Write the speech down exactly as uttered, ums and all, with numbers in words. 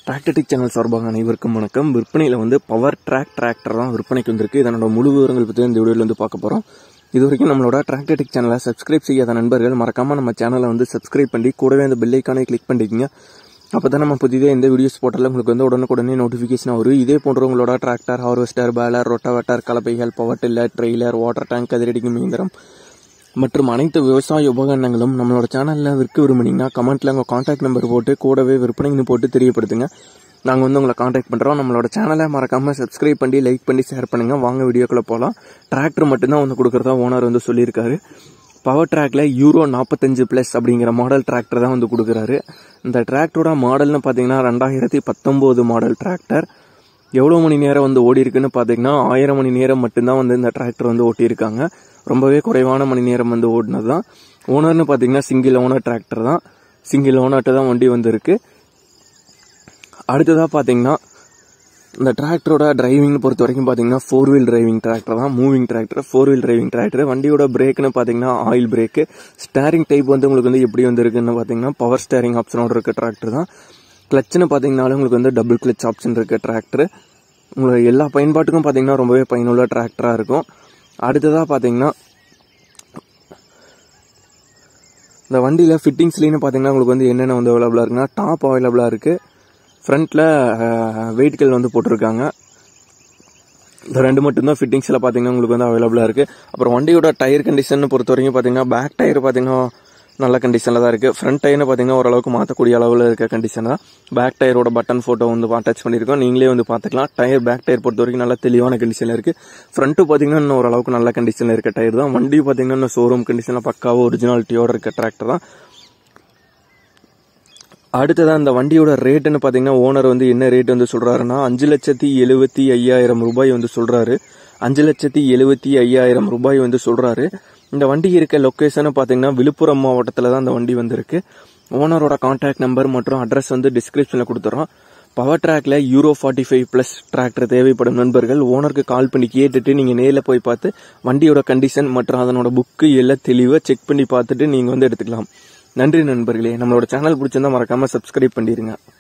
டிராக்டர்டிக் channel சார்பாக அனைவருக்கும் வணக்கம். விற்பனையில் வந்து பவர் ட்ராக் டிராக்டர் தான் விற்பனைக்கு வந்திருக்கு. இதனோட முழு விவரங்கள் பற்றி இந்த வீடியோவில் வந்து பார்க்க போகிறோம். இது வரைக்கும் நம்மளோட டிராக்டர்டிக் சேனலை சப்ஸ்கிரைப் செய்யாத நண்பர்கள் மறக்காமல் நம்ம சேனலை வந்து சப்ஸ்கிரைப் பண்ணி கூடவே அந்த பெல் ஐக்கானை கிளிக் பண்ணிக்கிங்க. அப்போ தான் நம்ம புதிதாக எந்த வீடியோஸ் போட்டாலும் உங்களுக்கு வந்து உடனுக்குடனே நோட்டிஃபிகேஷன் வரும். இதே போன்ற உங்களோட டிராக்டர், ஹார்வெஸ்டர், பேலர், ரொட்டாவேட்டர், கலப்பைகள், power tiller, trailer, water tank, கதிரடிக்கும் இயந்திரம் மற்றும் அனைத்து விவசாய உபகரணங்களும் நம்மளோட சேனலில் விற்க விரும்புனீங்கன்னா கமெண்ட்டில் உங்கள் கான்டாக்ட் நம்பர் போட்டு கூடவே விற்பனைன்னு போட்டு தெரியப்படுத்துங்க. நாங்கள் வந்து உங்களை கான்டாக்ட் பண்ணுறோம். நம்மளோட சேனலை மறக்காமல் சப்ஸ்கிரைப் பண்ணி லைக் பண்ணி ஷேர் பண்ணுங்கள். வாங்க வீடியோக்குள்ளே போகலாம். டிராக்டர் மட்டும்தான் வந்து கொடுக்குறதா ஓனர் வந்து சொல்லியிருக்காரு. பவர் ட்ராக்ல யூரோ நாற்பத்தஞ்சு பிளஸ் அப்படிங்கிற மாடல் டிராக்டர் தான் வந்து கொடுக்குறாரு. இந்த டிராக்டரோட மாடல்னு பார்த்தீங்கன்னா ரெண்டாயிரத்தி பத்தொம்போது மாடல் டிராக்டர். எவ்வளோ மணி நேரம் வந்து ஓடி இருக்குன்னு பார்த்தீங்கன்னா ஆயிரம் மணி நேரம் மட்டும்தான் வந்து இந்த டிராக்டர் வந்து ஓட்டியிருக்காங்க. ரொம்பவே குறைவான மணி நேரம் வந்து ஓடினது தான். ஓனர்னு பார்த்தீங்கன்னா சிங்கிள் ஓனர் டிராக்டர் தான். சிங்கிள் ஓனர்கிட்ட தான் வண்டி வந்துருக்கு. அடுத்ததாக பார்த்தீங்கன்னா இந்த டிராக்டரோட டிரைவிங்னு பொறுத்த வரைக்கும் பார்த்தீங்கன்னா ஃபோர் வீல் டிரைவிங் டிராக்டர் தான். Moving tractor, four wheel driving tractor. வண்டியோட பிரேக்னு பார்த்தீங்கன்னா ஆயில் பிரேக்கு. ஸ்டேரிங் டைப் வந்து உங்களுக்கு வந்து எப்படி வந்துருக்குன்னு பார்த்தீங்கன்னா பவர் ஸ்டேரிங் ஆப்ஷனோட இருக்க டிராக்டர் தான். கிளச்சுன்னு பார்த்தீங்கன்னாலும் உங்களுக்கு வந்து டபுள் கிளச் ஆப்ஷன் இருக்க டிராக்டர். உங்களுக்கு எல்லா பயன்பாட்டுக்கும் பார்த்தீங்கன்னா ரொம்பவே பயனுள்ள டிராக்டராக இருக்கும். அடுத்ததாக பார்த்தீங்கன்னா இந்த வண்டியில் ஃபிட்டிங்ஸ்லேன்னு பார்த்தீங்கன்னா உங்களுக்கு வந்து என்னென்ன வந்து அவைலபிளாக இருக்குன்னா டாப் அவைலபிளாக இருக்குது. ஃப்ரண்ட்டில் வெயிட்கள் வந்து போட்டிருக்காங்க. இந்த ரெண்டு மட்டும்தான் ஃபிட்டிங்ஸில் பார்த்தீங்கன்னா உங்களுக்கு வந்து அவைலபிளாக இருக்குது. அப்புறம் வண்டியோட டயர் கண்டிஷன் பொறுத்த வரைக்கும் பார்த்தீங்கன்னா பேக் டயர் பார்த்தீங்கன்னா நல்ல கண்டிஷனில் தான் இருக்குது. ஃப்ரண்ட் டயர்னு பார்த்தீங்கன்னா ஓரளவுக்கு மாற்றக்கூடிய அளவில் இருக்க கண்டிஷன் தான். பேக் டயரோட பட்டன் ஃபோட்டோ வந்து அட்டாச் பண்ணியிருக்கோம். நீங்களே வந்து பார்த்துக்கலாம். டயர் பேக் டயர் பொறுத்த வரைக்கும் நல்ல தெளிவான கண்டிஷனில் இருக்குது. ஃப்ரண்ட்டு பார்த்தீங்கன்னா இன்னும் ஓரளவுக்கு நல்ல கண்டிஷனில் இருக்க டயர் தான். வண்டி பார்த்தீங்கன்னா இன்னும் ஷோரூம் கண்டிஷனில் பக்காவாக ஒரிஜினாலிட்டியோட இருக்க டிராக்டர் தான். அடுத்ததான் இந்த வண்டியோட ரேட்டுன்னு பார்த்தீங்கன்னா ஓனர் வந்து என்ன ரேட் வந்து சொல்கிறாருன்னா அஞ்சு லட்சத்தி எழுபத்தி ஐயாயிரம் ரூபாய் வந்து சொல்கிறாரு. அஞ்சு லட்சத்தி எழுபத்தி ஐயாயிரம் ரூபாய் வந்து சொல்கிறாரு. இந்த வண்டி இருக்க லொக்கேஷன் பார்த்தீங்கன்னா விழுப்புரம் மாவட்டத்தில் தான் இந்த வண்டி வந்திருக்கு. ஓனரோட கான்டாக்ட் நம்பர் மற்றும் அட்ரஸ் வந்து டிஸ்கிரிப்ஷனில் கொடுத்துறோம். பவர் ட்ராக்ல euro forty five plus tractor தேவைப்படும் நண்பர்கள் ஓனருக்கு கால் பண்ணி கேட்டுட்டு நீங்கள் நேரில் போய் பார்த்து வண்டியோட கண்டிஷன் மற்றும் அதனோட புக்கு எல்லாம் தெளிவாக செக் பண்ணி பார்த்துட்டு நீங்கள் வந்து எடுத்துக்கலாம். நன்றி நண்பர்களே. நம்மளோட சேனல் பிடிச்சிருந்தா மறக்காமல் சப்ஸ்கிரைப் பண்ணிடுங்க.